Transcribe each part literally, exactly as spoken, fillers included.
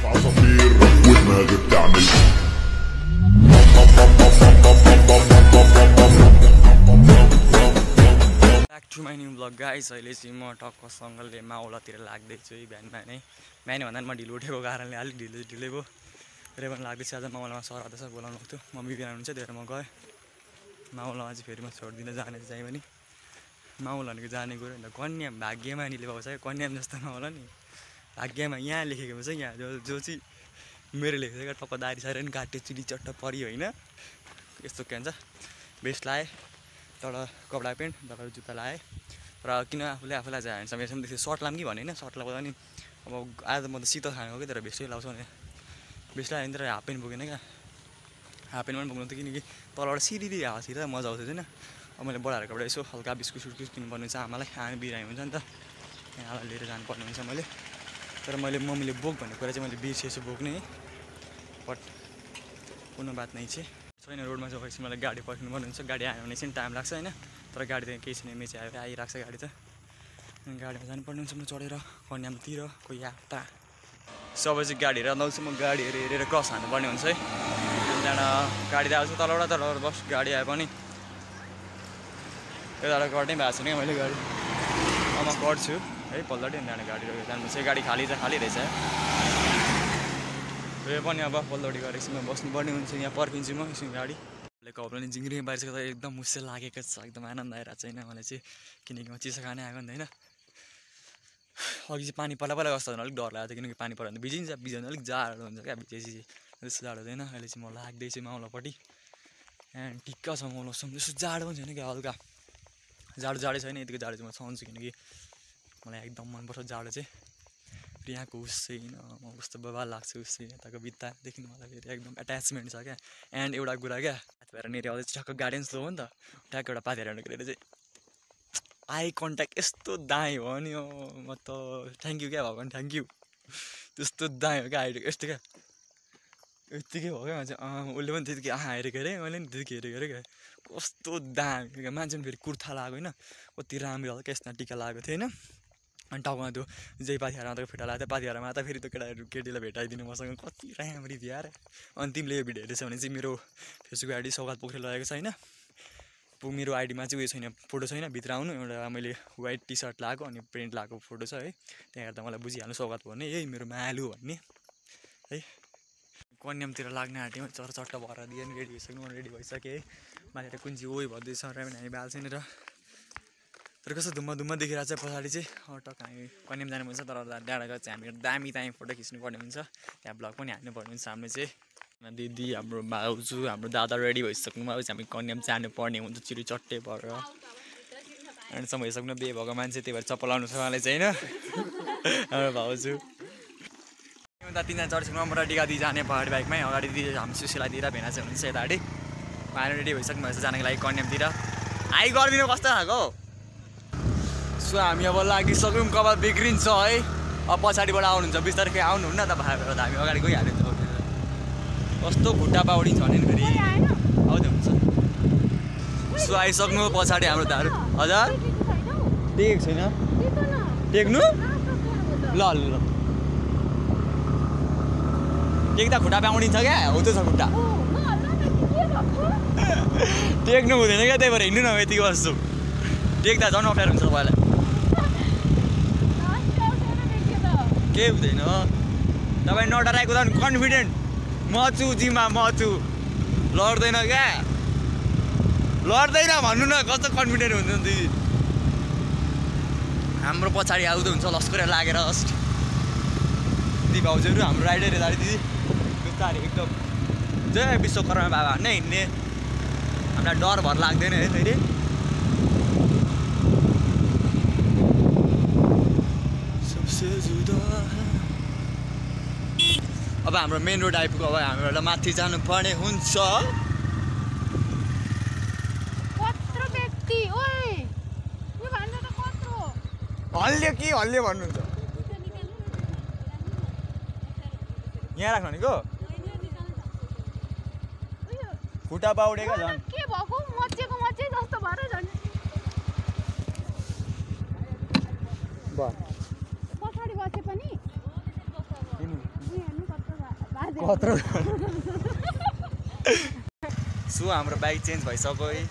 Back to my new vlog guys. अहिले चाहिँ म टक्कसँगले माउलातिर लाग्दैछु बिहान बिहानै बिहान भन्दा म ढिलो उठेको कारणले अलिक ढिलो ढिलै भयो रे पनि लाग्दैछ आज माउलामा सर आउँदैछ बोलाउनु थियो मम्मी बिहान हुन्छ त्यही भएर म गएँ माउलामा चाहिँ फेरि म छोडिदिन जाने चाहिँ पनि माउला भनेको जाने कुरो नि त कन्याम भाग्यमा नि पाउँछ क्या कन्याम जस्तो माउला नि भाग्यमा यहाँ लेखेको छ यहाँ जो जो चाहिँ मेरो लेखेको छ टक्क दारी सारी पनि काट्यो चिडी चट्ट पऱ्यो होइन यस्तो के भन्छ बेस्ट लाएँ तर कपडा पेन्ट तर जुत्ता लाएँ र किन आफूले आफूलाई चाहिँ ह्यान्डसम यसम त्यसरी सर्ट लाम कि भने होइन सर्ट लगाउँदा नि अब आज म त शीतल खाएको कि तर भेस्टै लाउँछु भने भेस्ट लगायो भने तर हाफ पेन्ट बोकेन क्या हाफ पेन्ट पनि बोक्नु थियो किनकि तलबाट सिरिरी हावा छिर्दा मजा आउँछ होइन अब मैले बढाएर कपडा यसो हल्का बिस्कुट सुस्कुट किन्नुपर्ने हुन्छ आमालाई आमा बिरामी हुन्छ नि त आमालाई लिएर जानुपर्ने हुन्छ मैले तर मैले मम्मीले बोक भन्ने कुरा चाहिँ मैले बिर्सेछु बोक्ने बट कुनै बात नै छ छैन रोडमा चाहिँ एकछिन मलाई गाडी पर्खिनु पर्ने हुन्छ गाडी आयो भने चाहिँ टाइम लाग्छ होइन तर गाडी त केही छैन मेची आयो आइरहेको छ गाडी त गाडीमा जानुपर्ने हुन्छ म चढेर कन्यामतिर कोही यात्रा सबै चाहिँ गाडी हेरेर आउँछु म गाडीहरू हेरेर क्रस हान्नुपर्ने हुन्छ है त्यहाँबाट गाडी त आउँछ तलबाट तलबाट बस गाडी आयो पनि यताबाट गर्नै भएको छैन क्या मैले गाडी अब म गर्छु है पल्टै त्यहाँबाट गाडी जानुपर्छ गाडी खाली छ खाली रहेछ यो पनि अब पल्टौटी गरेर एकछिनमा बस्नुपर्ने हुन्छ यहाँ पर्खिन्छु म एकछिन गाडी कपाल पनि जिङ्ग्री बाहिर त एकदम मुस्से लागेको छ एकदम आनन्द आइरहेको छैन मलाई चाहिँ किनकि म चिसो खाने आएको नि होइन अघि चाहिँ पानी पहिला पहिला कस्तो अलिक डर लागेको थियो किनकि पानी पऱ्यो भने भिजिन्छ भिज्यो भने अलिक जाडो हुन्छ क्या भिजेपछि त्यस्तो जाडो हुँदैन अहिले चाहिँ म लाग्दैछु माउलापट्टि एन्ड टिक्का छ मौसम त्यस्तो जाडो पनि छैन क्या हल्का जाडो जाडै छैन यतिको जाडो चाहिँ म सहन्छु किनकि मलाई एकदम मनपर्छ जाडो चाहिँ यहाँको उसै होइन म कस्तो बबाल लाग्छ उसै यताको बित्तादेखि मलाई फेरि एकदम एट्याचमेन्ट छ क्या एन्ड एउटा कुरा क्या हात भएर नेरी आउँदै ठ्याक्क गाडी स्लो हो नि त ट्याक्क एउटा पाथी हेरेर चाहिँ आई कन्ट्याक्ट यस्तो दाएँ भयो नि म त थ्याङ्क यू क्या भगवान् थ्याङ्क यू त्यस्तो दाएँ हो क्या आइडियो यस्तो क्या यत्तिकै भयो क्या चाहिँ उसले पनि त्यतिकै आँ हेरेको अरे मैले नि त्यतिकै हेरेको अरे क्या कस्तो दामी क्या मान्छे पनि फेरि कुर्ता लगाएको होइन कति राम्रो हल्का यसमा टिका लगाएको थियो होइन अनि टाउकोमा त्यो जै पाथिहारमा त फिटा लाग्थ्यो पाथिहारमा त फेरि त्यो केटाहरू केटीलाई भेटाइदिनु मसँग कति राम्ररी थियो यार अनि तिमीले यो भिडियो हेरेछौ भने चाहिँ मेरो फेसबुक आइडी सौगात पोखरेल लगेको छ होइन मेरो आइडीमा चाहिँ उयो छैन फोटो छैन भित्र आउनु एउटा मैले वाइट टी सर्ट लगाएको अनि प्रिन्ट लगाएको फोटो छ है त्यहाँ हेर्दा मलाई बुझिहाल्नु सौगात भन्ने यही मेरो मालु भन्ने है कन्यामतिर लाग्ने आँटीमा चर चट्ट भएर दिए नि रेडी भइसक्नु रेडी भइसकेँ है माथि कुन चाहिँ ओइ भन्दैछ र पनि हामी बाल छैन र तर कस्तो धुम्म धुम्म देखिरहेको छ पछाडि चाहिँ टक्क हामी कन्याम जानु हुन्छ तर डाँडा गएर चाहिँ हामी दामी दामी फोटो खिच्नु पर्ने हुन्छ त्यहाँ ब्लग पनि हाल्नुपर्ने हुन्छ हाम्रो चाहिँ दिदी हाम्रो भाउजू हाम्रो दादा रेडी भइसक्नु अब चाहिँ हामी कन्याम जानुपर्ने हुन्छ चिरी चट्टे भएर एन्डसम्म भइसक्नु बे भएको मान्छे त्यही भएर चप्पल लाउनु छ उहाँले चाहिँ होइन हाम्रो भाउजू उता तिनजना चढिसक्नु म रेडी गाडी जाने पहाडी बाइकमै अगाडि दिदी हामी सुशीला दिएर भेना चाहिँ हुनुहुन्छ यता अगाडि उहाँले रेडी भइसक्नु भएछ जानको लागि कन्यामतिर आइ गरिदिनु कस्तो खाएको सो हामी अब लागिसक्यौँ कपाल बिग्रिन्छ है अब पछाडिबाट आउनुहुन्छ बिस्तारै केही आउनुहुन्न त भाइहरू त हामी अगाडि गइहाल्यो नि त कस्तो खुट्टा पाउडिन्छ भने फेरि आउँदै हुन्छ सो आइसक्नु पछाडि हाम्रो दाहरू हजुर टेकेको छैन टेक्नु ल ल टेक्दा खुट्टा पाउडिन्छ क्या हो त्यो छ खुट्टा टेक्नु हुँदैन क्या त्यही भएर हिँड्नु न यतिको बस्छु टेक्दा झन् अप्ठ्यारो हुन्छ तपाईँलाई केही हुँदैन तपाईँ नडराएको त कन्फिडेन्ट म छु जिम्मा म छु लड्दैन क्या लड्दैन भन्नु न कस्तो कन्फिडेन्ट हुन्छ नि दिदी हाम्रो पछाडि आउँदै हुन्छ लस्करै लागेर जस्ट दिदी भाउजूहरू हाम्रो राइडर यता दिदी बिस्तारै एकदम जय विश्वकर्मा बाबा नै हिँड्ने हामीलाई डर भर लाग्दैन है फेरि अब हाम्रो मेन रोड आइपुग्यो अब हामीहरूलाई माथि जानुपर्ने हुन्छ हल्लियो कि हल्लियो भन्नुहुन्छ यहाँ राख्नु भनेको खुट्टा बाउडेको झन् के भएको मचेको मचे जस्तो भएर झन् ब पछाडी बसे पनि हेर्नु कति कत्रो सो हाम्रो बाइक चेन्ज भइसक्यो है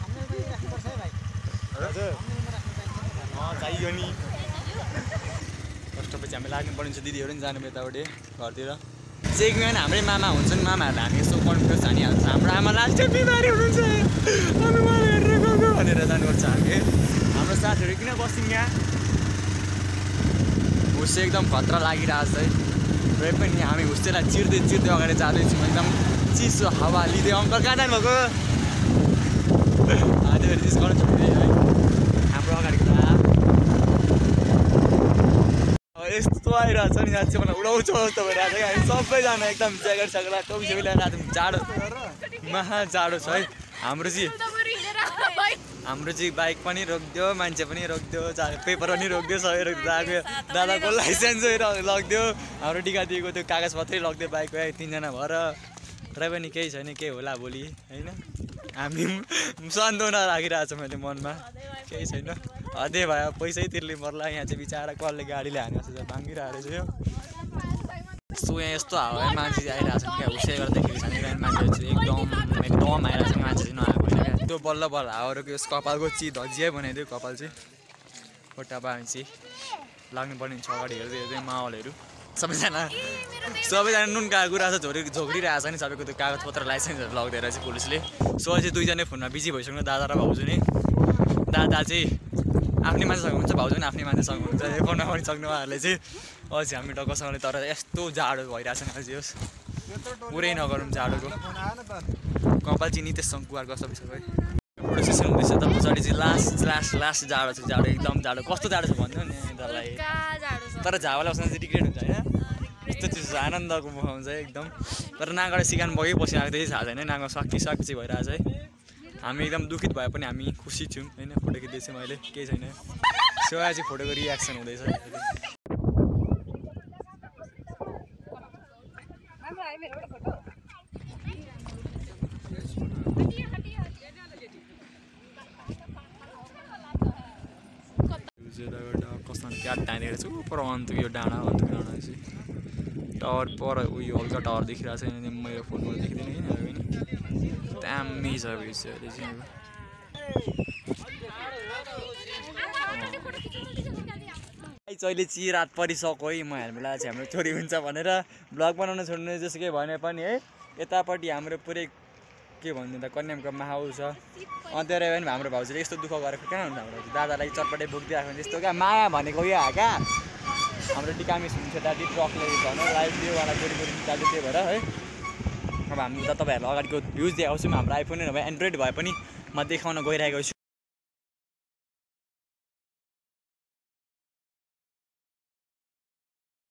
चाहियो नि फर्स्टपछि हामी लाग्नुपर्ने छ दिदीहरू पनि जानु यतापट्टि घरतिर चेकमा हाम्रै मामा हुन्छन् मामाहरूलाई हामी यसो कन्फिडेन्स हानिहाल्छ हाम्रो आमा लास्ट टाइम बिमारी हुनुहुन्छ हामी उहाँ हेरेर गएको भनेर जानुपर्छ हामी हाम्रो साथीहरू किन बस्छौँ यहाँ हुस्से एकदम खतरा लागिरहेछ है र पनि हामी हुस्सेलाई चिर्दै चिर्दै अगाडि जाँदैछौँ एकदम चिसो हावा लिँदै अङ्कल कहाँ जानुभएको त्यो चिज गर्नु छोड्दै है हाम्रो अगाडिको यस्तो आइरहेको छ नि यहाँ चाहिँ मलाई उडाउँछ जस्तो भइरहेको छ हामी सबैजना एकदम ज्याकेट स्याकेट टोपी सोपी लगाएर जाडो महा जाडो छ है हाम्रो चाहिँ हाम्रो चाहिँ बाइक पनि रोकिदियो मान्छे पनि रोकिदियो पेपर पनि रोकिदियो सबै रोकिदियो दादाको लाइसेन्स लगिदियो हाम्रो टिका दिएको त्यो कागज पत्रै लगिदियो बाइकको तिनजना भएर तर पनि केही छैन केही होला भोलि होइन हामी सन्तोना राखिरहेको छ मैले मनमा केही छैन अझै भयो पैसै तिर्नु पर्ला यहाँ चाहिँ बिचरा कसले गाडीले हानेको छ भाङ्गिरहेको छ यो सो यहाँ यस्तो हावा मान्छे चाहिँ आइरहेको छ क्या उसै गर्दाखेरि छैन मान्छेहरू चाहिँ एकदम एकदम आइरहेको छ मान्छे चाहिँ नआएको होइन क्या त्यो बल्ल बल्ल हावाको यस कपालको चिज धजिया बनाइदियो कपाल चाहिँ खुट्टा हामी चाहिँ लाग्नुपर्ने छ अगाडि हेर्दै हेर्दै माहौलहरू सबैजना सबैजना नुन खाएको कुरा छ झोरी झोक्रिरहेको छ नि सबैको त्यो कागजपत्र लाइसेन्सहरू लगिदिएर चाहिँ पुलिसले सो अझै दुईजना फोनमा बिजी भइसक्नु दादा र भाउजू नै दादा चाहिँ आफ्नै मान्छेसँग हुन्छ भाउजू पनि आफ्नै मान्छेसँग हुन्छ फोनमा पनि सक्नु उहाँहरूले चाहिँ अझै हामी डक्कसँगले तर यस्तो जाडो भइरहेको छ नि अझै होस् पुरै नगरौँ जाडोको कपाल चाहिँ नितेशसँग गुहार गर्छ सबै फोटो सेसन हुँदैछ त पछाडि चाहिँ लास्ट लास्ट लास्ट जाडो छ जाडो एकदम जाडो कस्तो जाडो छ भन्नु नि यिनीहरूलाई तर झावालाई बस्न चाहिँ रिग्रेट हुन्छ होइन यस्तो चिज आनन्दको मुखाउँछ एकदम तर नागबाट सिकान बगै बसी आएको त्यही थाहा छैन नागमा सक्की सक्की चाहिँ भइरहेको छ है हामी एकदम दुखित भए पनि हामी खुसी छौँ होइन फोटो खिच्दैछौँ अहिले केही छैन सो चाहिँ फोटोको रियाक्सन हुँदैछ कस्तो क्याट तानेको छु पर अन्त यो डाँडा अन्त डाँडा चाहिँ टावर पर उयो हल्का टावर देखिरहेको छ मेरो फोनमा देखिँदैन होइन पनि दामी छ भ्यू चाहिँ अहिले चाहिँ अहिले चाहिँ रात परिसक्यो है म हेर्नुलाई चाहिँ हाम्रो छोरी हुन्छ भनेर ब्लग बनाउन छोड्नु जसुकै भने पनि है यतापट्टि हाम्रो पुरै के भन्नु त कन्यामको माहौल छ अन्त्य रह्यो भने हाम्रो भाउजूले यस्तो दुःख गरेको किन हुन्छ हाम्रो दादालाई चटपटे बोकिदिइराख्नु त्यस्तो क्या माया भनेको यो हा क्या हाम्रो टिकामिस हुन्छ दादी ट्रकले भन लाइभ दियो वाला गोरी गोरी निकाल्यो त्यही भएर है अब हामी त तपाईँहरूलाई अगाडिको भ्युज देखाउँछौँ हाम्रो आइफोन नभए एन्ड्रोइड भए पनि म देखाउन गइरहेको छु